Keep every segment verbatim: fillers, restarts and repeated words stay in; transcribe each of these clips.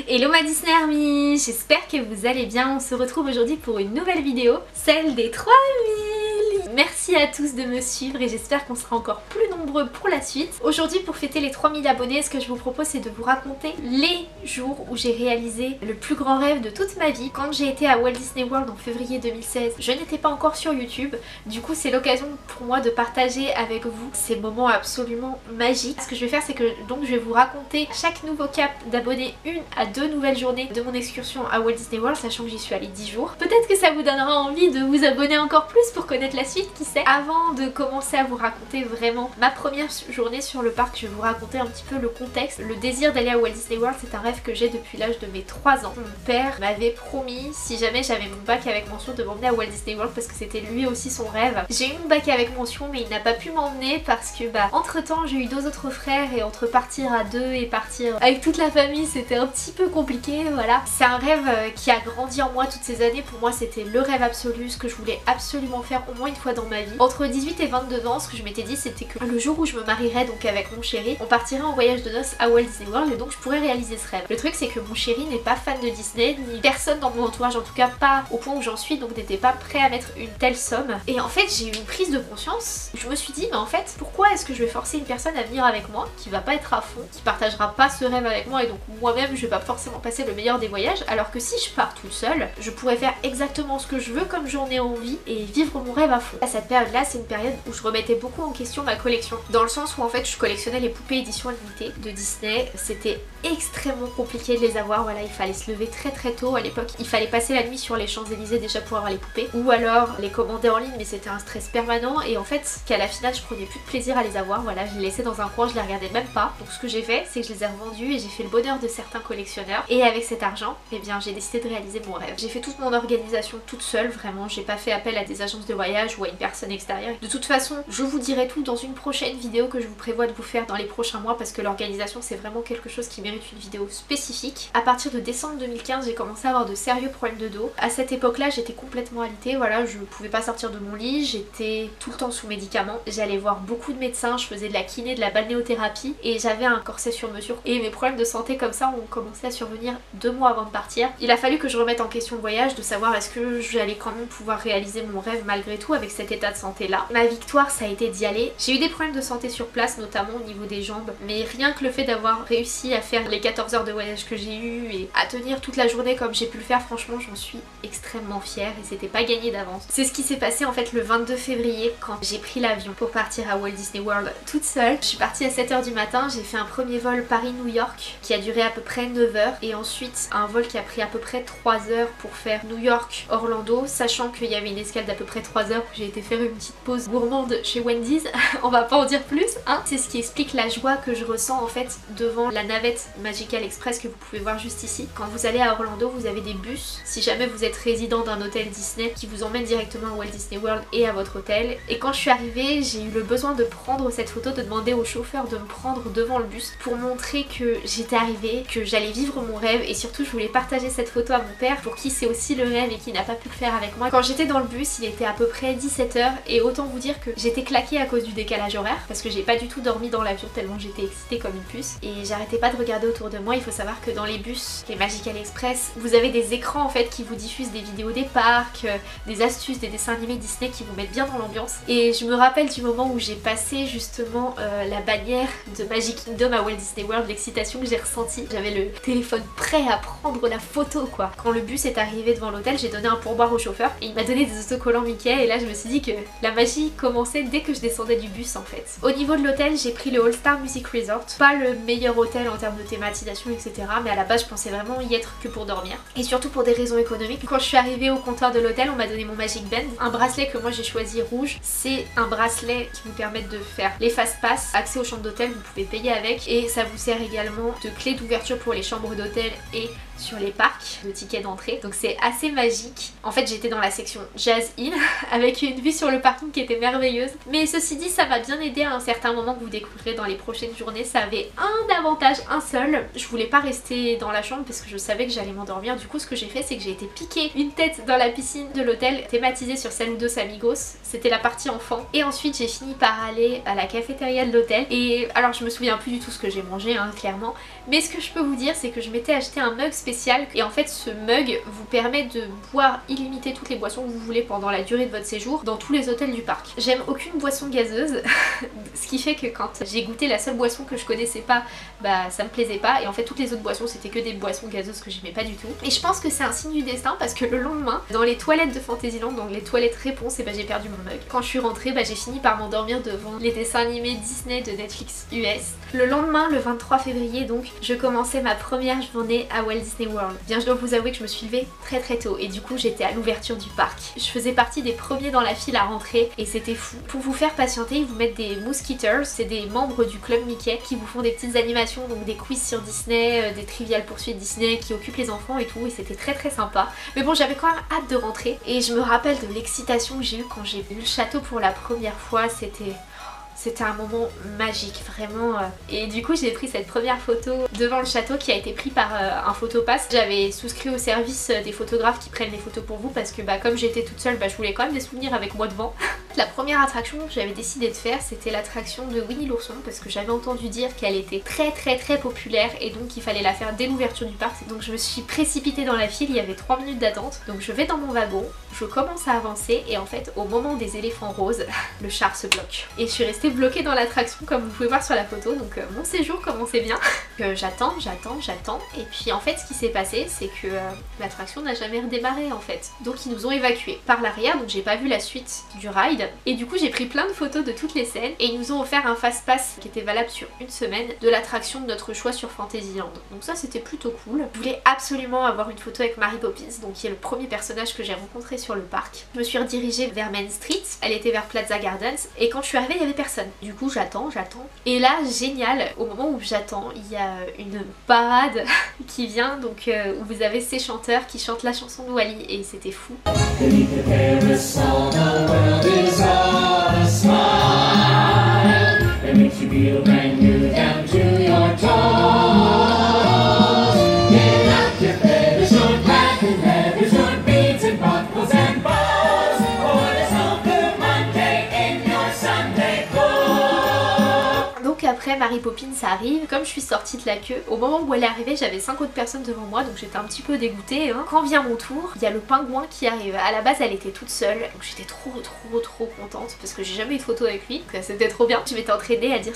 Hello ma Disney Army, j'espère que vous allez bien. On se retrouve aujourd'hui pour une nouvelle vidéo, celle des trois mille. Merci à tous de me suivre et j'espère qu'on sera encore plus nombreux pour la suite. Aujourd'hui, pour fêter les trois mille abonnés, ce que je vous propose c'est de vous raconter les jours où j'ai réalisé le plus grand rêve de toute ma vie. Quand j'ai été à Walt Disney World en février deux mille seize, je n'étais pas encore sur YouTube. Du coup c'est l'occasion pour moi de partager avec vous ces moments absolument magiques. Ce que je vais faire c'est que donc je vais vous raconter chaque nouveau cap d'abonnés, une à deux nouvelles journées de mon excursion à Walt Disney World, sachant que j'y suis allée dix jours. Peut-être que ça vous donnera envie de vous abonner encore plus pour connaître la suite, qui sait. Avant de commencer à vous raconter vraiment ma première journée sur le parc, je vais vous raconter un petit peu le contexte. Le désir d'aller à Walt Disney World, c'est un rêve que j'ai depuis l'âge de mes trois ans. Mon père m'avait promis, si jamais j'avais mon bac avec mention, de m'emmener à Walt Disney World parce que c'était lui aussi son rêve. J'ai eu mon bac avec mention mais il n'a pas pu m'emmener parce que bah entre temps j'ai eu deux autres frères et entre partir à deux et partir avec toute la famille c'était un petit peu compliqué, voilà. C'est un rêve qui a grandi en moi toutes ces années. Pour moi c'était le rêve absolu, ce que je voulais absolument faire au moins une fois dans ma vie. Entre dix-huit et vingt-deux ans, ce que je m'étais dit c'était que le jour où je me marierais donc avec mon chéri, on partirait en voyage de noces à Walt Disney World et donc je pourrais réaliser ce rêve. Le truc c'est que mon chéri n'est pas fan de Disney, ni personne dans mon entourage, en tout cas pas au point où j'en suis, donc n'était pas prêt à mettre une telle somme. Et en fait j'ai eu une prise de conscience, je me suis dit mais en fait pourquoi est-ce que je vais forcer une personne à venir avec moi qui va pas être à fond, qui partagera pas ce rêve avec moi et donc moi-même je vais pas forcément passer le meilleur des voyages, alors que si je pars toute seule, je pourrais faire exactement ce que je veux comme j'en ai envie et vivre mon rêve à fond. À cette période là c'est une période où je remettais beaucoup en question ma collection, dans le sens où en fait je collectionnais les poupées édition limitée de Disney. C'était extrêmement compliqué de les avoir, voilà, il fallait se lever très très tôt à l'époque, il fallait passer la nuit sur les Champs-Élysées déjà pour avoir les poupées, ou alors les commander en ligne, mais c'était un stress permanent et en fait qu'à la finale je prenais plus de plaisir à les avoir, voilà, je les laissais dans un coin, je les regardais même pas. Donc ce que j'ai fait c'est que je les ai revendus et j'ai fait le bonheur de certains collectionneurs, et avec cet argent eh bien j'ai décidé de réaliser mon rêve. J'ai fait toute mon organisation toute seule, vraiment, j'ai pas fait appel à des agences de voyage ou à une personne extérieure. De toute façon je vous dirai tout dans une prochaine vidéo que je vous prévois de vous faire dans les prochains mois, parce que l'organisation c'est vraiment quelque chose qui mérite une vidéo spécifique. À partir de décembre deux mille quinze j'ai commencé à avoir de sérieux problèmes de dos. À cette époque là j'étais complètement alitée, voilà, je pouvais pas sortir de mon lit, j'étais tout le temps sous médicaments, j'allais voir beaucoup de médecins, je faisais de la kiné, de la balnéothérapie et j'avais un corset sur mesure. Et mes problèmes de santé comme ça ont commencé à survenir deux mois avant de partir. Il a fallu que je remette en question le voyage, de savoir est-ce que j'allais quand même pouvoir réaliser mon rêve malgré tout avec cet état de santé là. Ma victoire ça a été d'y aller. J'ai eu des problèmes de santé sur place, notamment au niveau des jambes, mais rien que le fait d'avoir réussi à faire les quatorze heures de voyage que j'ai eu et à tenir toute la journée comme j'ai pu le faire, franchement j'en suis extrêmement fière et c'était pas gagné d'avance. C'est ce qui s'est passé en fait le vingt-deux février quand j'ai pris l'avion pour partir à Walt Disney World toute seule. Je suis partie à sept heures du matin, j'ai fait un premier vol Paris-New York qui a duré à peu près neuf heures et ensuite un vol qui a pris à peu près trois heures pour faire New York-Orlando, sachant qu'il y avait une escale d'à peu près trois heures où j'ai été faire une petite pause gourmande chez Wendy's. On va pas en dire plus, hein. C'est ce qui explique la joie que je ressens en fait devant la navette Magical Express que vous pouvez voir juste ici. Quand vous allez à Orlando vous avez des bus, si jamais vous êtes résident d'un hôtel Disney, qui vous emmène directement à Walt Disney World et à votre hôtel. Et quand je suis arrivée j'ai eu le besoin de prendre cette photo, de demander au chauffeur de me prendre devant le bus pour montrer que j'étais arrivée, que j'allais vivre mon rêve, et surtout je voulais partager cette photo à mon père pour qui c'est aussi le rêve et qui n'a pas pu le faire avec moi. Quand j'étais dans le bus il était à peu près dix-sept heures et autant vous dire que j'étais claquée à cause du décalage horaire parce que j'ai pas du tout dormi dans l'avion tellement j'étais excitée comme une puce et j'arrêtais pas de regarder autour de moi. Il faut savoir que dans les bus, les Magical Express, vous avez des écrans en fait qui vous diffusent des vidéos des parcs, euh, des astuces, des dessins animés Disney qui vous mettent bien dans l'ambiance. Et je me rappelle du moment où j'ai passé justement euh, la bannière de Magic Kingdom à Walt Disney World, l'excitation que j'ai ressentie. J'avais le téléphone prêt à prendre la photo quoi. Quand le bus est arrivé devant l'hôtel, j'ai donné un pourboire au chauffeur et il m'a donné des autocollants Mickey et là je me suis dit que la magie commençait dès que je descendais du bus en fait. Au niveau de l'hôtel j'ai pris le All Star Music Resort, pas le meilleur hôtel en termes de thématisation etc, mais à la base je pensais vraiment y être que pour dormir et surtout pour des raisons économiques. Quand je suis arrivée au comptoir de l'hôtel on m'a donné mon Magic Band, un bracelet que moi j'ai choisi rouge. C'est un bracelet qui vous permet de faire les fast pass, accès aux chambres d'hôtel, vous pouvez payer avec et ça vous sert également de clé d'ouverture pour les chambres d'hôtel et sur les parcs de tickets d'entrée, donc c'est assez magique. En fait j'étais dans la section Jazz Inn avec une vue sur le parking qui était merveilleuse, mais ceci dit ça m'a bien aidé à un certain moment que vous découvrirez dans les prochaines journées. Ça avait un avantage, un seul, je voulais pas rester dans la chambre parce que je savais que j'allais m'endormir. Du coup ce que j'ai fait c'est que j'ai été piquer une tête dans la piscine de l'hôtel thématisée sur Saludos Amigos, c'était la partie enfant, et ensuite j'ai fini par aller à la cafétéria de l'hôtel. Et alors je me souviens plus du tout ce que j'ai mangé hein, clairement, mais ce que je peux vous dire c'est que je m'étais acheté un mug spécial, et en fait ce mug vous permet de boire illimité toutes les boissons que vous voulez pendant la durée de votre séjour dans tous les hôtels du parc. J'aime aucune boisson gazeuse ce qui fait que quand j'ai goûté la seule boisson que je connaissais pas, bah ça me plaisait pas, et en fait toutes les autres boissons c'était que des boissons gazeuses que j'aimais pas du tout. Et je pense que c'est un signe du destin parce que le lendemain dans les toilettes de Fantasyland, donc les toilettes réponse, et bah j'ai perdu mon mug. Quand je suis rentrée, bah j'ai fini par m'endormir devant les dessins animés Disney de Netflix U S. Le lendemain, le vingt-trois février donc, je commençais ma première journée à Walt Disney World. Bien je dois vous avouer que je me suis levée très très tôt, et du coup j'étais à l'ouverture du parc. Je faisais partie des premiers dans la file à rentrer et c'était fou. Pour vous faire patienter, ils vous mettent des Mouseketeers, c'est des membres du club Mickey qui vous font des petites animations, donc des quiz sur Disney, euh, des trivial poursuites Disney qui occupent les enfants et tout, et c'était très très sympa. Mais bon, j'avais quand même hâte de rentrer, et je me rappelle de l'excitation que j'ai eue quand j'ai vu le château pour la première fois. C'était... C'était un moment magique, vraiment. Et du coup j'ai pris cette première photo devant le château qui a été prise par un photopass. J'avais souscrit au service des photographes qui prennent les photos pour vous parce que bah, comme j'étais toute seule, bah, je voulais quand même des souvenirs avec moi devant. La première attraction que j'avais décidé de faire, c'était l'attraction de Winnie l'ourson, parce que j'avais entendu dire qu'elle était très très très populaire et donc il fallait la faire dès l'ouverture du parc. Donc je me suis précipitée dans la file, il y avait trois minutes d'attente. Donc je vais dans mon wagon, je commence à avancer, et en fait au moment des éléphants roses, le char se bloque. Et je suis restée bloquée dans l'attraction comme vous pouvez voir sur la photo, donc euh, mon séjour commençait bien. euh, j'attends, j'attends, j'attends, et puis en fait ce qui s'est passé c'est que euh, l'attraction n'a jamais redémarré en fait. Donc ils nous ont évacués par l'arrière, donc j'ai pas vu la suite du ride, et du coup j'ai pris plein de photos de toutes les scènes, et ils nous ont offert un fast pass qui était valable sur une semaine de l'attraction de notre choix sur Fantasyland. Donc ça c'était plutôt cool. Je voulais absolument avoir une photo avec Mary Poppins, donc qui est le premier personnage que j'ai rencontré sur le parc. Je me suis redirigée vers Main Street, elle était vers Plaza Gardens, et quand je suis arrivée il y avait personne. Du coup j'attends, j'attends. Et là, génial, au moment où j'attends, il y a une parade qui vient, donc euh, où vous avez ces chanteurs qui chantent la chanson de Wall-E, et c'était fou. Après Mary Poppins arrive, comme je suis sortie de la queue, au moment où elle est arrivée j'avais cinq autres personnes devant moi, donc j'étais un petit peu dégoûtée hein. Quand vient mon tour, il y a le pingouin qui arrive. À la base elle était toute seule, donc j'étais trop trop trop contente parce que j'ai jamais eu de photo avec lui, donc c'était trop bien. Je m'étais entraînée à dire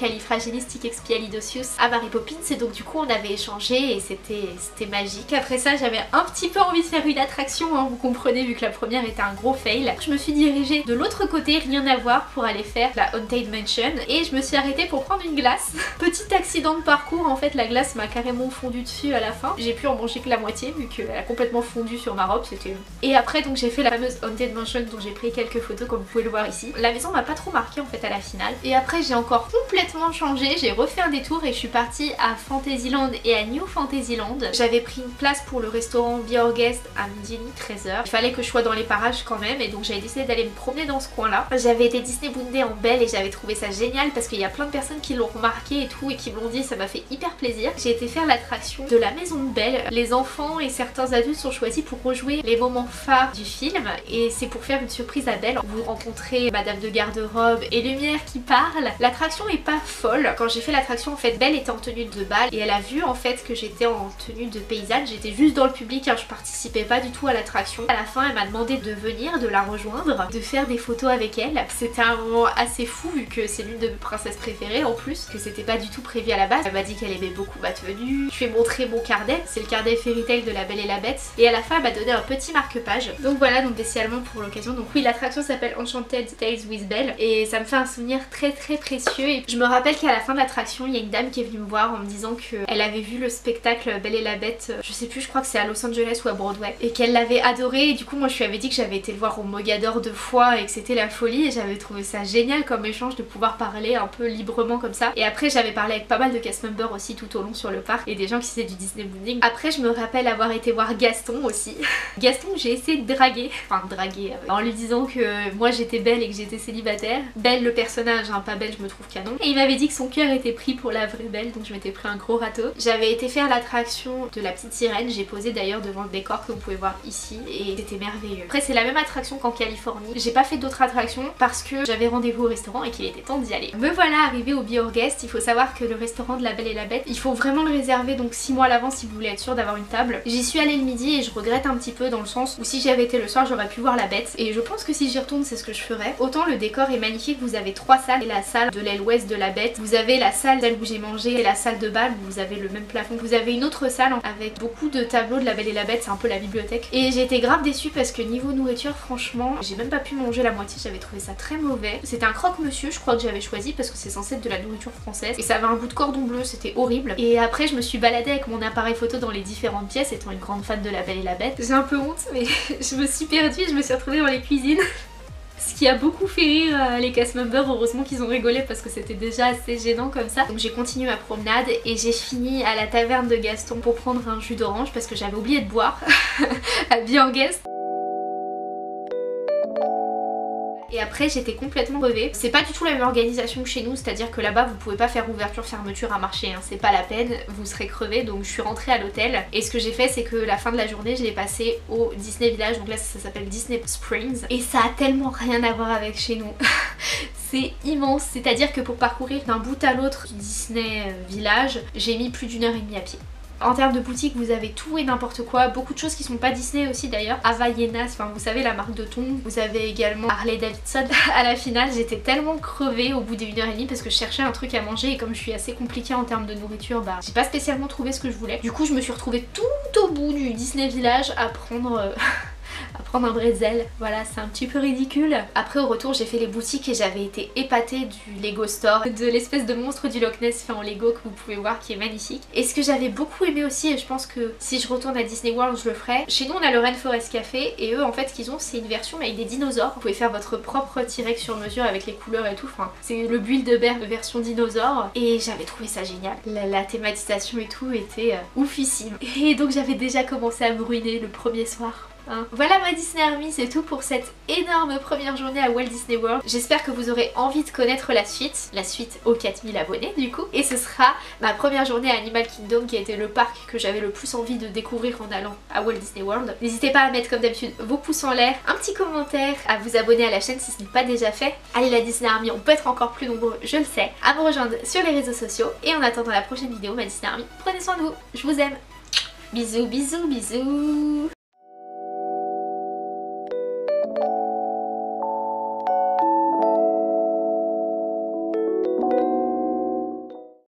supercalifragilisticexpialidocious à Mary Poppins, et donc du coup on avait échangé et c'était c'était magique. Après ça j'avais un petit peu envie de faire une attraction hein, vous comprenez, vu que la première était un gros fail. Je me suis dirigée de l'autre côté, rien à voir, pour aller faire la Haunted Mansion, et je me suis arrêtée pour prendre une glace. Petit accident de parcours, en fait la glace m'a carrément fondu dessus à la fin. J'ai pu en manger que la moitié vu qu'elle a complètement fondu sur ma robe, c'était... Et après donc j'ai fait la fameuse Haunted Mansion dont j'ai pris quelques photos comme vous pouvez le voir ici. La maison m'a pas trop marqué en fait à la finale. Et après j'ai encore complètement changé, j'ai refait un détour et je suis partie à Fantasyland et à New Fantasyland. J'avais pris une place pour le restaurant Be Our Guest à midi et demi, treize heures. Il fallait que je sois dans les parages quand même, et donc j'avais décidé d'aller me promener dans ce coin là. J'avais été Disney Boundé en Belle et j'avais trouvé ça génial parce qu'il y a plein de personnes qui l'ont remarqué et tout et qui me l'ont dit, ça m'a fait hyper plaisir. J'ai été faire l'attraction de la maison de Belle. Les enfants et certains adultes sont choisis pour rejouer les moments phares du film, et c'est pour faire une surprise à Belle. Vous rencontrez Madame de Garde-Robe et Lumière qui parle. L'attraction est pas folle. Quand j'ai fait l'attraction en fait Belle était en tenue de bal et elle a vu en fait que j'étais en tenue de paysanne. J'étais juste dans le public car je participais pas du tout à l'attraction. À la fin elle m'a demandé de venir, de la rejoindre, de faire des photos avec elle. C'était un moment assez fou vu que c'est l'une de mes princesses préférées en plus, que c'était pas du tout prévu à la base. Elle m'a dit qu'elle aimait beaucoup ma tenue. Je lui ai montré mon carnet, c'est le carnet Fairy Tail de La Belle et la Bête, et à la fin elle m'a donné un petit marque-page. Donc voilà, donc spécialement pour l'occasion. Donc oui, l'attraction s'appelle Enchanted Tales with Belle et ça me fait un souvenir très très précieux. Et je me rappelle qu'à la fin de l'attraction il y a une dame qui est venue me voir en me disant qu'elle avait vu le spectacle Belle et la Bête, je sais plus, je crois que c'est à Los Angeles ou à Broadway, et qu'elle l'avait adoré. Et du coup moi je lui avais dit que j'avais été le voir au Mogador deux fois et que c'était la folie, et j'avais trouvé ça génial comme échange de pouvoir parler un peu librement comme ça. Et après j'avais parlé avec pas mal de cast members aussi tout au long sur le parc et des gens qui faisaient du Disney Bonding. Après je me rappelle avoir été voir Gaston aussi. Gaston j'ai essayé de draguer, enfin draguer euh, en lui disant que moi j'étais belle et que j'étais célibataire. Belle le personnage, hein, pas belle je me trouve canon. Et il m'avait dit que son cœur était pris pour la vraie Belle, donc je m'étais pris un gros râteau. J'avais été faire l'attraction de la petite sirène, j'ai posé d'ailleurs devant le décor que vous pouvez voir ici et c'était merveilleux. Après c'est la même attraction qu'en Californie. J'ai pas fait d'autres attractions parce que j'avais rendez-vous au restaurant et qu'il était temps d'y aller. Me voilà arrivée au Be Our Guest. Il faut savoir que le restaurant de la Belle et la Bête, il faut vraiment le réserver donc six mois à l'avance si vous voulez être sûr d'avoir une table. J'y suis allée le midi et je regrette un petit peu dans le sens où si j'y avais été le soir j'aurais pu voir la bête et je pense que si j'y retourne c'est ce que je ferais. Autant le décor est magnifique, vous avez trois salles et la salle de l'aile ouest de la Bête, vous avez la salle d'elle où j'ai mangé et la salle de bal où vous avez le même plafond, vous avez une autre salle avec beaucoup de tableaux de la Belle et la Bête, c'est un peu la bibliothèque et j'ai été grave déçue parce que niveau nourriture franchement j'ai même pas pu manger la moitié, j'avais trouvé ça très mauvais. C'était un croque-monsieur je crois que j'avais choisi parce que c'est censé être de la nourriture française et ça avait un goût de cordon bleu, c'était horrible. Et après je me suis baladée avec mon appareil photo dans les différentes pièces étant une grande fan de la Belle et la Bête. J'ai un peu honte mais je me suis perdue et je me suis retrouvée dans les cuisines. Ce qui a beaucoup fait rire euh, les cast members, heureusement qu'ils ont rigolé parce que c'était déjà assez gênant comme ça. Donc j'ai continué ma promenade et j'ai fini à la taverne de Gaston pour prendre un jus d'orange parce que j'avais oublié de boire à Be Our Guest. Et après j'étais complètement crevée. C'est pas du tout la même organisation que chez nous, c'est-à-dire que là-bas vous pouvez pas faire ouverture fermeture à marché, hein. C'est pas la peine, vous serez crevé. Donc je suis rentrée à l'hôtel et ce que j'ai fait c'est que la fin de la journée je l'ai passée au Disney Village, donc là ça s'appelle Disney Springs et ça a tellement rien à voir avec chez nous. C'est immense, c'est-à-dire que pour parcourir d'un bout à l'autre du Disney Village j'ai mis plus d'une heure et demie à pied. En termes de boutique vous avez tout et n'importe quoi, beaucoup de choses qui sont pas Disney aussi d'ailleurs. Havaianas, enfin vous savez la marque de thon. Vous avez également Harley Davidson. À la finale j'étais tellement crevée au bout d'une heure et demie parce que je cherchais un truc à manger et comme je suis assez compliquée en termes de nourriture, bah j'ai pas spécialement trouvé ce que je voulais. Du coup je me suis retrouvée tout au bout du Disney Village à prendre... Euh... à prendre un bretzel, voilà c'est un petit peu ridicule. Après au retour j'ai fait les boutiques et j'avais été épatée du Lego Store, de l'espèce de monstre du Loch Ness fait en Lego que vous pouvez voir qui est magnifique. Et ce que j'avais beaucoup aimé aussi, et je pense que si je retourne à Disney World je le ferai, chez nous on a le Rainforest Café et eux en fait ce qu'ils ont c'est une version avec des dinosaures. Vous pouvez faire votre propre T-Rex sur mesure avec les couleurs et tout, enfin c'est le Build-A-Bear version dinosaure et j'avais trouvé ça génial. La, la thématisation et tout était euh, oufissime. Et donc j'avais déjà commencé à me ruiner le premier soir. Hein. Voilà ma Disney Army, c'est tout pour cette énorme première journée à Walt Disney World. J'espère que vous aurez envie de connaître la suite, la suite aux quatre mille abonnés du coup. Et ce sera ma première journée à Animal Kingdom qui a été le parc que j'avais le plus envie de découvrir en allant à Walt Disney World. N'hésitez pas à mettre comme d'habitude vos pouces en l'air, un petit commentaire, à vous abonner à la chaîne si ce n'est pas déjà fait. Allez la Disney Army, on peut être encore plus nombreux, je le sais, à me rejoindre sur les réseaux sociaux. Et en attendant la prochaine vidéo, ma Disney Army, prenez soin de vous, je vous aime. Bisous, bisous, bisous.